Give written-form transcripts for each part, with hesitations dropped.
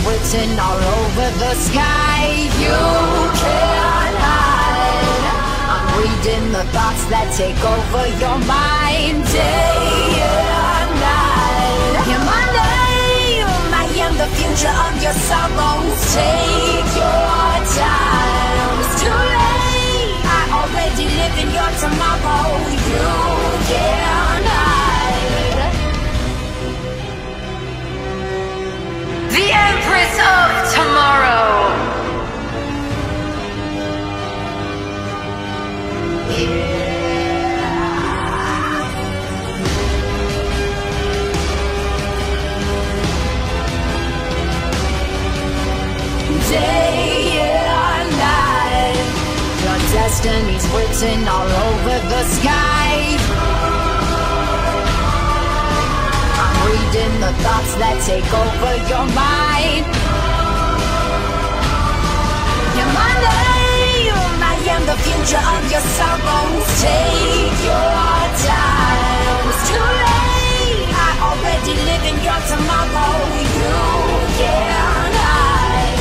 written all over the sky. You can't hide. I'm reading the thoughts that take over your mind. Day and night. You're my name, I am the future of your sorrows. Take your time. It's too late, I already live in your tomorrow. You can't hide. The Empress of Tomorrow. Day and night. Your destiny's written all over the sky. I'm reading the thoughts that take over your mind. You're my name, I am the future of your sorrows. Take your time. It's too late, I already live in your tomorrow. You can't hide.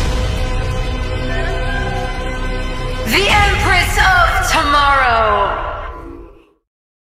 The Empress of Tomorrow.